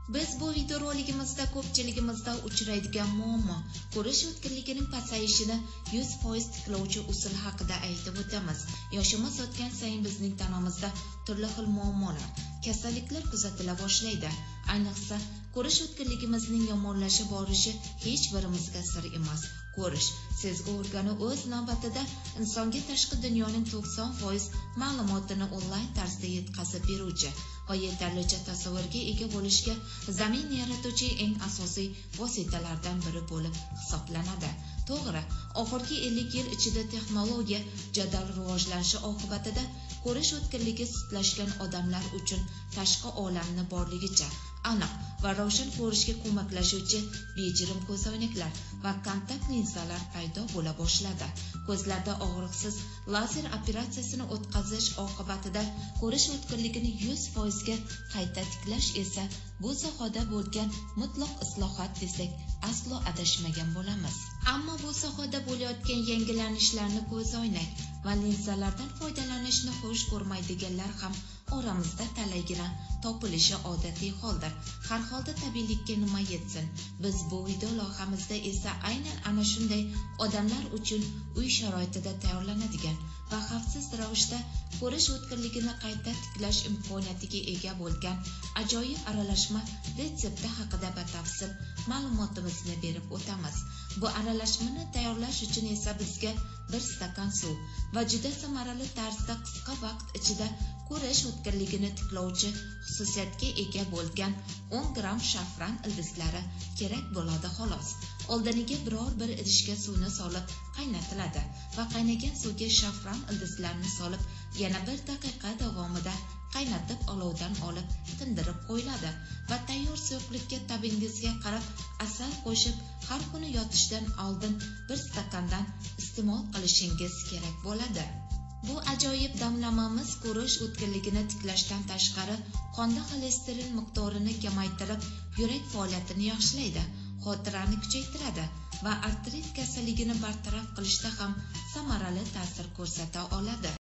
Biz bu videoroligimizda ko'pchiligimizda uchraydigan muammo ko'rish o'tkirligining pasayishini 100% tiklovchi usul haqida aytib o'tamiz. Yoshimiz o'tgan sayin bizning tanamizda turli xil muammolar, kasalliklar kuzatila boshlaydi. Ayniqsa, ko'rish o'tkirligimizning yomonlashib borishi hech birimizga sir emas. Ko'rish sezgi organi o'z navbatida insonga tashqi dunyoning 90% ma'lumotini onlayn tarzda yetkazib beruvchi va yetarlicha tasavvurga ega bo'lishga zamin yaratuvchi eng asosiy vositalardan biri bo'lib hisoblanadi. To'g'ri, oxirgi 50 yil ichida texnologiya jadal rivojlanishi oqibatida ko'rish o'tkirligi sustlashgan odamlar uchun tashqi olamni borligicha aniq va ravshan ko'rishga ko'maklashuvchi bejirim ko'zoynaklar va kontakt linzalar paydo bo'la boshladi. Ko'zlarda og'riqsiz lazer operatsiyasini o'tkazish oqibatida ko'rish o'tkirligini 100% ga qayta tiklash esa bu sohada bo'lgan mutlaq islohot desak aslo adashmagan bo'lamiz. Ammo bu sohada bo'layotgan yangilanishlarni ko'zoynak va linzalardan foydalanishni xush ko'rmaydiganlar ham oramizda talaygina topilishi odatiy holdir. Har holda tabiiylikka nima yetsin. Biz bu video loyihamizda esa aynan ana shunday odamlar uchun uy sharoitida tayyorlanadigan va xavfsiz ravishda ko'rish o'tkirligini qayta tiklash imkoniyatiga ega bo'lgan ajoyib aralashma retsepti haqida batafsil ma'lumotimizni berib o'tamiz. Bu aralashmani tayyorlash uchun esa bizga 1 stakan suv va juda samarali tarzda qisqa vaqt ichida ko'rish o'tkirligini tiklovchi xususiyatga ega bo'lgan 10 gram shafran ildizlari kerak bo'ladi xolos. Oldiniga biror bir idishga suvni solib qaynatiladi va qaynagan suvga shafran ildizlarini solib yana 1 daqiqa davomida qaynatib olovdan olib tindirib qo'yiladi va tayyor suyuqlikka tabingizga qarab asal qo'shib har kuni yotishdan oldin 1 stakandan iste'mol qilishingiz kerak bo'ladi. Bu ajoyib damlamamiz ko'rish o'tkirligini tiklashdan tashqari qonda xolesterin miqdorini kamaytirib, yurak faoliyatini yaxshilaydi, xotirani kuchaytiradi va artrit kasalligini bartaraf qilishda ham samarali ta'sir ko'rsata oladi.